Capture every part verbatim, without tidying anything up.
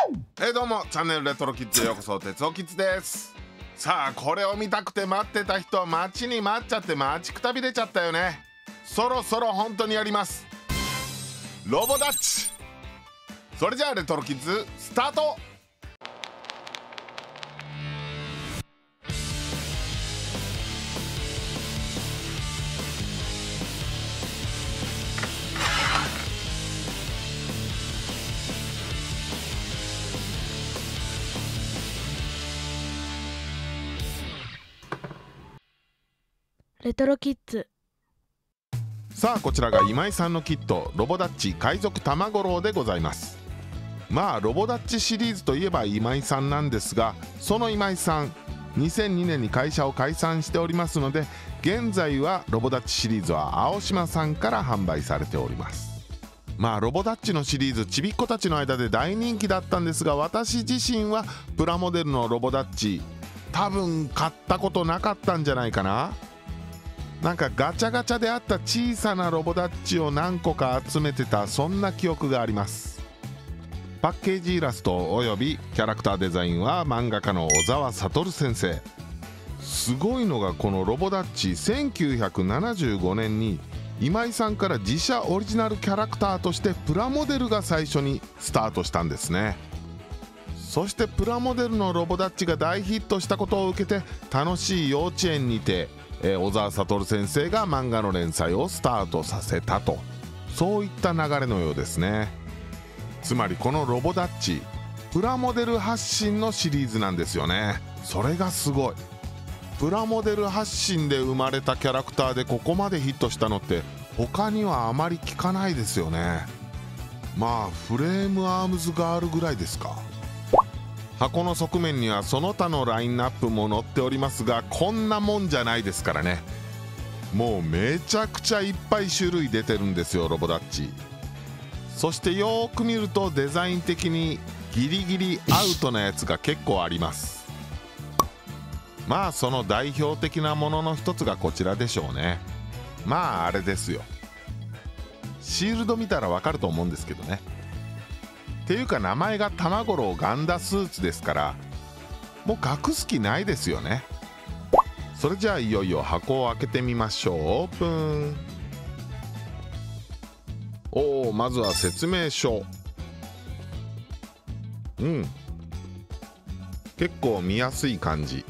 えー、どうもチャンネルレトロキッズへようこそ、鉄オキッズです。さあ、これを見たくて待ってた人は待ちに待っちゃって待ちくたびれちゃったよね。そろそろ本当にやります、ロボダッチ。それじゃあレトロキッズスタート。 レトロキッズ。 さあ、こちらが今井さんのキット、ロボダッチ海賊卵郎でございます。まあロボダッチシリーズといえば今井さんなんですが、その今井さんにせんにねんに会社を解散しておりますので、現在はロボダッチシリーズは青島さんから販売されております。まあロボダッチのシリーズ、ちびっ子たちの間で大人気だったんですが、私自身はプラモデルのロボダッチ多分買ったことなかったんじゃないかな。なんかガチャガチャであった小さなロボダッチを何個か集めてた、そんな記憶があります。パッケージイラストおよびキャラクターデザインは漫画家の小沢悟先生。すごいのがこのロボダッチ、せんきゅうひゃくななじゅうごねんに今井さんから自社オリジナルキャラクターとしてプラモデルが最初にスタートしたんですね。そしてプラモデルのロボダッチが大ヒットしたことを受けて、楽しい幼稚園にてえー、小沢悟先生が漫画の連載をスタートさせたと、そういった流れのようですね。つまりこのロボダッチ、プラモデル発信のシリーズなんですよね。それがすごい。プラモデル発信で生まれたキャラクターでここまでヒットしたのって他にはあまり聞かないですよね。まあフレームアームズガールぐらいですか。箱の側面にはその他のラインナップも載っておりますが、こんなもんじゃないですからね。もうめちゃくちゃいっぱい種類出てるんですよ、ロボダッチ。そしてよーく見るとデザイン的にギリギリアウトなやつが結構あります。まあその代表的なものの一つがこちらでしょうね。まああれですよ、シールド見たらわかると思うんですけどね。っていうか名前が卵郎ガンダスーツですから、もう隠す気ないですよね。それじゃあいよいよ箱を開けてみましょう。オープン。おお、まずは説明書。うん、結構見やすい感じ。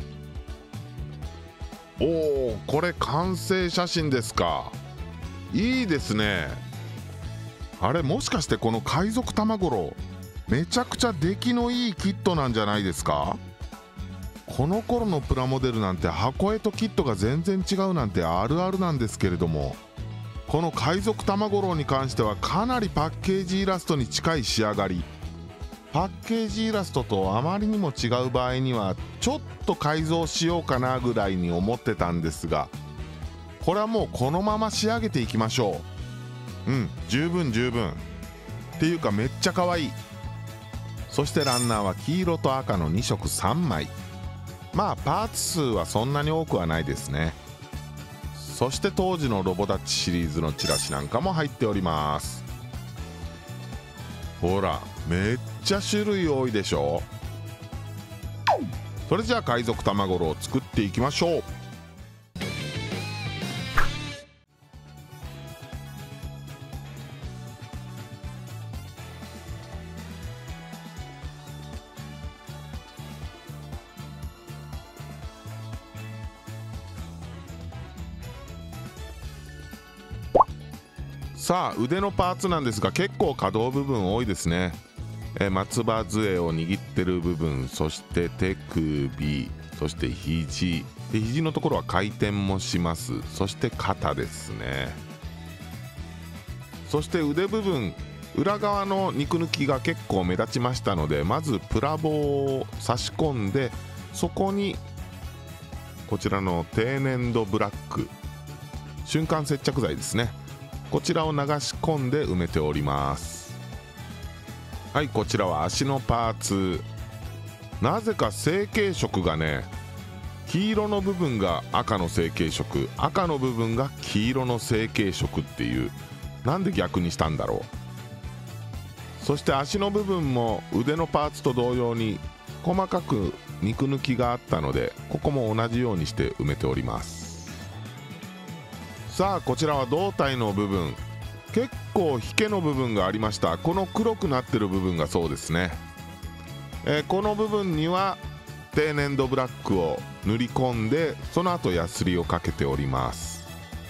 おお、これ完成写真ですか。いいですね。あれ、もしかしてこの海賊卵郎、めちゃくちゃ出来のいいキットなんじゃないですか。この頃のプラモデルなんて箱絵とキットが全然違うなんてあるあるなんですけれども、この海賊卵郎に関してはかなりパッケージイラストに近い仕上がり。パッケージイラストとあまりにも違う場合にはちょっと改造しようかなぐらいに思ってたんですが、これはもうこのまま仕上げていきましょう。うん、十分十分。っていうかめっちゃ可愛い。そしてランナーは黄色と赤のにしょくさんまい。まあパーツ数はそんなに多くはないですね。そして当時のロボダッチシリーズのチラシなんかも入っております。ほら、めっちゃ種類多いでしょ。それじゃあ海賊卵郎を作っていきましょう。さあ、腕のパーツなんですが結構可動部分多いですね。え松葉杖を握ってる部分、そして手首、そして肘で、肘のところは回転もします。そして肩ですね。そして腕部分、裏側の肉抜きが結構目立ちましたので、まずプラ棒を差し込んで、そこにこちらの低粘土ブラック、瞬間接着剤ですね、こちらを流し込んで埋めております。はい、こちらは足のパーツ。なぜか成型色がね、黄色の部分が赤の成型色、赤の部分が黄色の成型色っていう、なんで逆にしたんだろう。 そして足の部分も腕のパーツと同様に細かく肉抜きがあったので、ここも同じようにして埋めております。さあこちらは胴体の部分、結構引けの部分がありました。この黒くなってる部分がそうですね。えー、この部分には低粘土ブラックを塗り込んで、その後ヤスリをかけております。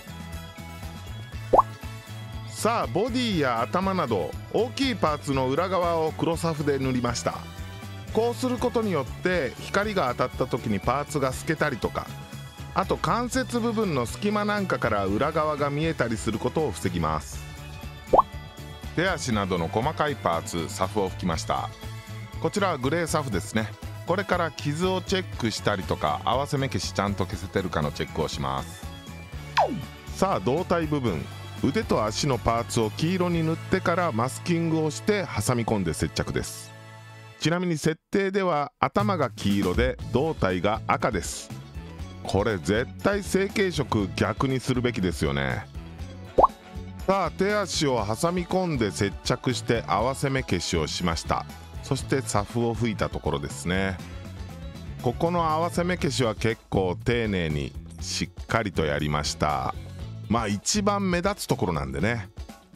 さあボディや頭など大きいパーツの裏側を黒サフで塗りました。こうすることによって光が当たった時にパーツが透けたりとか、あと関節部分の隙間なんかから裏側が見えたりすることを防ぎます。手足などの細かいパーツ、サフを拭きました。こちらはグレーサフですね。これから傷をチェックしたりとか、合わせ目消しちゃんと消せてるかのチェックをします。さあ胴体部分、腕と足のパーツを黄色に塗ってからマスキングをして挟み込んで接着です。ちなみに設定では頭が黄色で胴体が赤です。これ絶対成型色逆にするべきですよね。さあ手足を挟み込んで接着して合わせ目消しをしました。そしてサフを吹いたところですね。ここの合わせ目消しは結構丁寧にしっかりとやりました。まあ一番目立つところなんでね。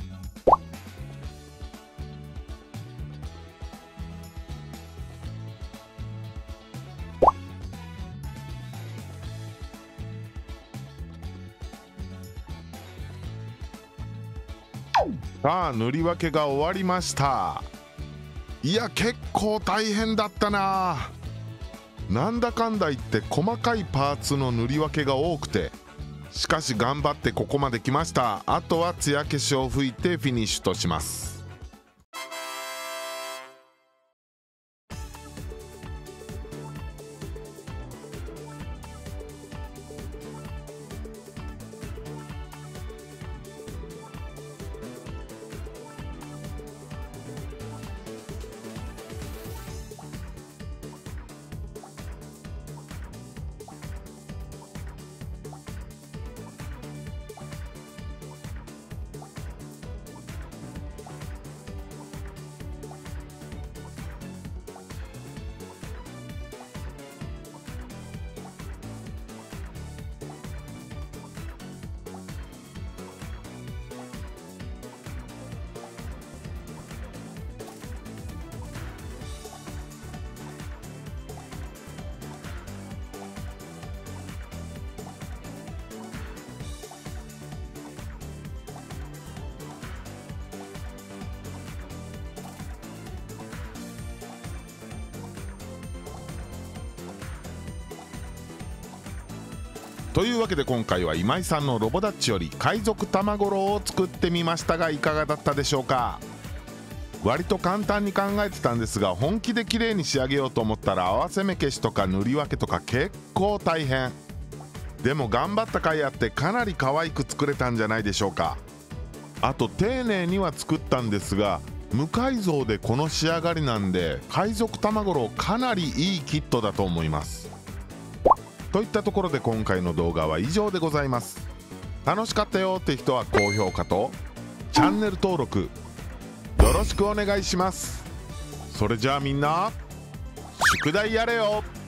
さあ塗り分けが終わりました。いや結構大変だったな。なんだかんだ言って細かいパーツの塗り分けが多くて、しかし頑張ってここまで来ました。あとは艶消しを吹いてフィニッシュとします。というわけで今回は今井さんのロボダッチより海賊卵ロを作ってみましたが、いかがだったでしょうか。割と簡単に考えてたんですが、本気で綺麗に仕上げようと思ったら合わせ目消しとか塗り分けとか結構大変。でも頑張った甲斐あってかなり可愛く作れたんじゃないでしょうか。あと丁寧には作ったんですが、無改造でこの仕上がりなんで海賊卵ロかなりいいキットだと思います。といったところで今回の動画は以上でございます。楽しかったよって人は高評価とチャンネル登録よろしくお願いします。それじゃあみんな宿題やれよ。